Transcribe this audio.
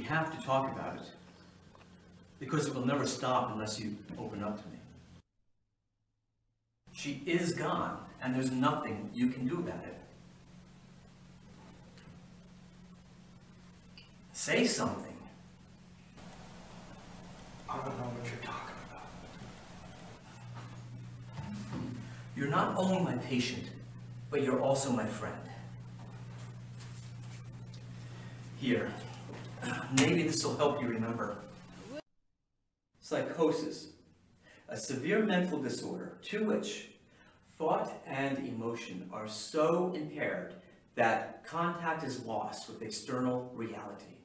have to talk about it, because it will never stop unless you open up to me. She is gone, and there's nothing you can do about it. Say something. I don't know what you're talking about. You're not only my patient, but you're also my friend. Here, maybe this will help you remember. Psychosis, a severe mental disorder to which thought and emotion are so impaired that contact is lost with external reality.